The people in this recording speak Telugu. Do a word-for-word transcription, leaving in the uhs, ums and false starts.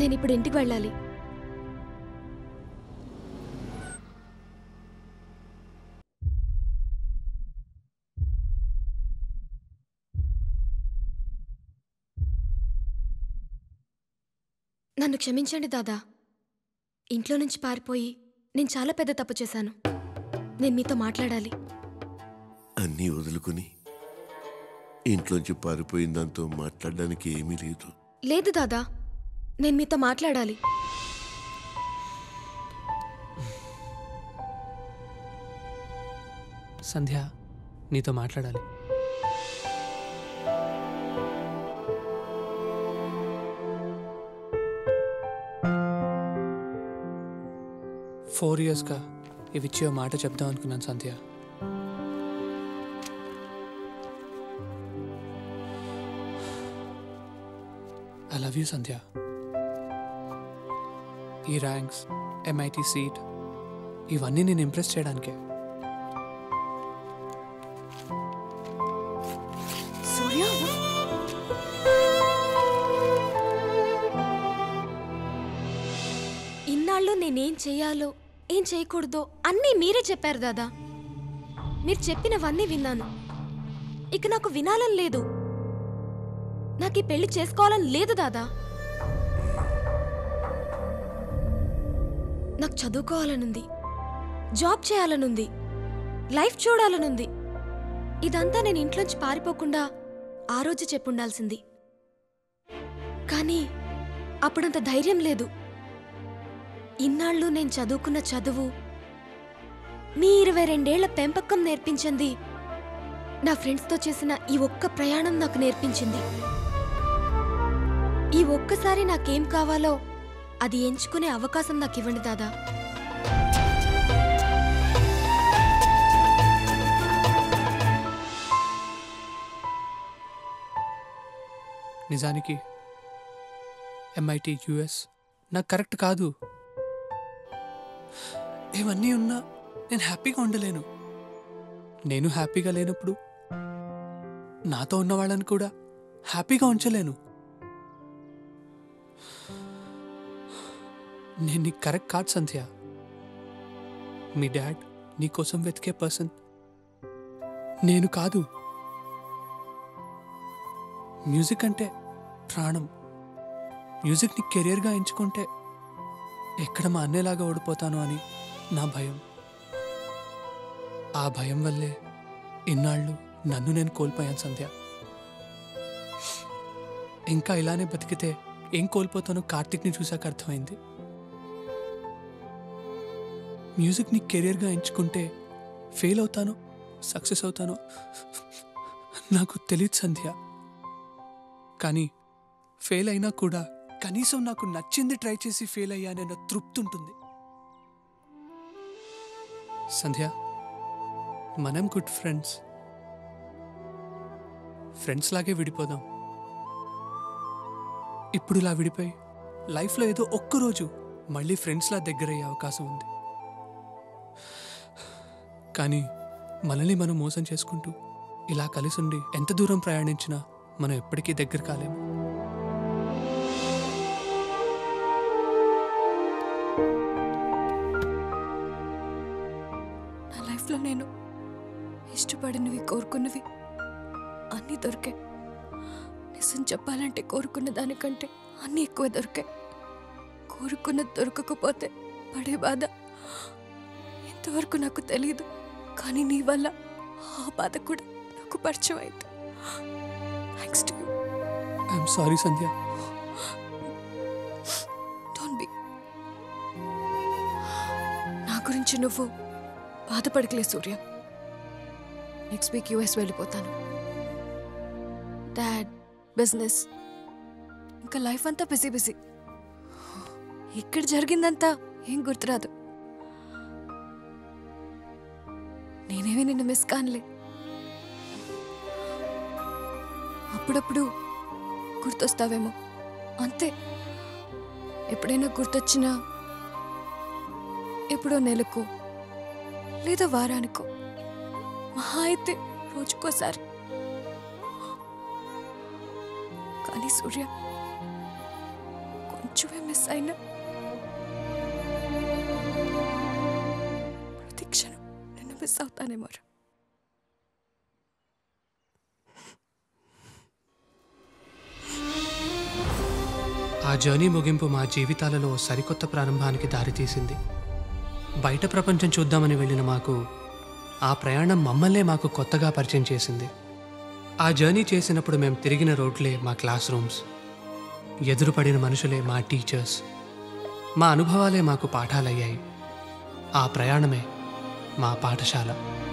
నేను ఇప్పుడు ఇంటికి వెళ్ళాలి. నన్ను క్షమించండి దాదా. ఇంట్లో నుంచి పారిపోయి నేను చాలా పెద్ద తప్పు చేశాను. నేను మీతో మాట్లాడాలి. అన్నీ వదులుకుని ఇంట్లోంచి పారిపోయిన దాంతో మాట్లాడడానికి ఏమీ లేదు. లేదు దాదా, నేను మీతో మాట్లాడాలి. సంధ్య, నీతో మాట్లాడాలి. ఫోర్ ఇయర్స్గా ఇవి ఇచ్చే మాట చెప్దాం అనుకున్నాను Sandhya. I love you Sandhya. ఈ ర్యాంక్స్, ఎంఐటి సీట్ ఇవన్నీ నేను ఇంప్రెస్ చేయడానికే. ఇన్నాళ్ళు నేనేం చెయ్యాలో ఏం చేయకూడదో అన్నీ మీరే చెప్పారు దాదా. మీరు చెప్పినవన్నీ విన్నాను. ఇక నాకు వినాలని లేదు. నాకు ఈ పెళ్లి చేసుకోవాలని లేదు దాదా. నాకు చదువుకోవాలనుంది, జాబ్ చేయాలనుంది, లైఫ్ చూడాలనుంది. ఇదంతా నేను ఇంట్లోంచి పారిపోకుండా ఆ రోజు చెప్పుండాల్సింది. కానీ అప్పుడంత ధైర్యం లేదు. ఇన్నాళ్ళు నేను చదువుకున్న చదువు, మీ ఇరవై రెండేళ్ల పెంపకం నేర్పించింది. నా ఫ్రెండ్స్తో చేసిన ఈ ఒక్క ప్రయాణం నాకు నేర్పించింది. ఈ ఒక్కసారి నాకేం కావాలో అది ఎంచుకునే అవకాశం నాకు ఇవ్వండి దాదా. నిజానికి ఎంఐటి యుఎస్ నాకు కరెక్ట్ కాదు. ఇవన్నీ ఉన్నా నేను హ్యాపీగా ఉండలేను. నేను హ్యాపీగా లేనప్పుడు నాతో ఉన్న వాళ్ళని కూడా హ్యాపీగా ఉంచలేను. నేను నీకు కరెక్ట్ కాదు సంధ్య. మీ డాడ్ నీ కోసం వెతికే పర్సన్ నేను కాదు. మ్యూజిక్ అంటే ప్రాణం. మ్యూజిక్ని కెరియర్గా ఎంచుకుంటే ఎక్కడ మా అన్నేలాగా ఓడిపోతాను అని నా భయం. ఆ భయం వల్లే ఇన్నాళ్ళు నన్ను నేను కోల్పోయాను సంధ్య. ఇంకా ఇలానే బతికితే ఏం కోల్పోతానో కార్తిక్ని చూశాక అర్థమైంది. మ్యూజిక్ని కెరియర్గా ఎంచుకుంటే ఫెయిల్ అవుతానో సక్సెస్ అవుతానో నాకు తెలియదు సంధ్య. కానీ ఫెయిల్ అయినా కూడా కనీసం నాకు నచ్చింది ట్రై చేసి ఫెయిల్ అయ్యానన్న తృప్తి ఉంటుంది. సంధ్య, మనం గుడ్ ఫ్రెండ్స్. ఫ్రెండ్స్ లాగే విడిపోదాం. ఇప్పుడు ఇలా విడిపోయి లైఫ్లో ఏదో ఒక్కరోజు మళ్ళీ ఫ్రెండ్స్లా దగ్గరయ్యే అవకాశం ఉంది. కానీ మనల్ని మనం మోసం చేసుకుంటూ ఇలా కలిసి ఉండి ఎంత దూరం ప్రయాణించినా మనం ఎప్పటికీ దగ్గర కాలేము. నా లైఫ్లో నేను ఇష్టపడినవి, కోరుకున్నవి అన్నీ దొరికాయి. నిజం చెప్పాలంటే కోరుకున్న దానికంటే అన్నీ ఎక్కువ దొరికాయి. కోరుకున్నది దొరకకపోతే పడే బాధ ఇంతవరకు నాకు తెలియదు. కానీ నీ వల్ల ఆ బాధ కూడా నాకు పరిచయం అయింది. Thanks to you. I'm sorry Sandhya. Don't be. నా గురించి నువ్వు బాధపడకలే సూర్య. నెక్స్ట్ వీక్ యూఎస్ వెళ్ళిపోతాను. డాడ్, బిజినెస్, ఇంకా లైఫ్ అంతా బిజీ బిజీ. ఇక్కడ జరిగిందంతా ఏం గుర్తురాదు. నేనేమి నిన్ను మిస్ కానులే. అప్పుడప్పుడు గుర్తొస్తావేమో అంతే. ఎప్పుడైనా గుర్తొచ్చినా ఎప్పుడో నెలకో లేదా వారానికో, మహా అయితే రోజుకోసారి. కానీ సూర్య, కొంచెం కొంచెమే మిస్ అయినా ప్రతి క్షణం నిన్ను మిస్ అవుతానేమో. ఆ జర్నీ ముగింపు మా జీవితాలలో సరికొత్త ప్రారంభానికి దారితీసింది. బయట ప్రపంచం చూద్దామని వెళ్ళిన మాకు ఆ ప్రయాణం మమ్మల్నే మాకు కొత్తగా పరిచయం చేసింది. ఆ జర్నీ చేసినప్పుడు మేము తిరిగిన రోడ్లే మా క్లాస్ రూమ్స్, ఎదురుపడిన మనుషులే మా టీచర్స్, మా అనుభవాలే మాకు పాఠాలయ్యాయి. ఆ ప్రయాణమే మా పాఠశాల.